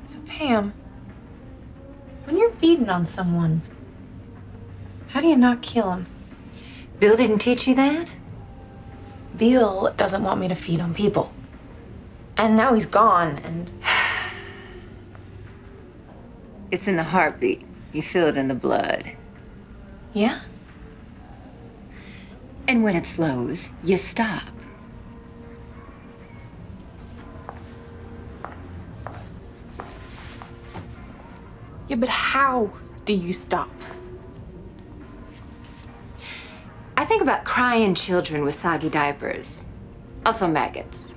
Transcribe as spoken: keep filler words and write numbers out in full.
So, Pam, when you're feeding on someone, how do you not kill him? Bill didn't teach you that? Bill doesn't want me to feed on people. And now he's gone, and... It's in the heartbeat. You feel it in the blood. Yeah? And when it slows, you stop. Yeah, but how do you stop? I think about crying children with soggy diapers. Also maggots.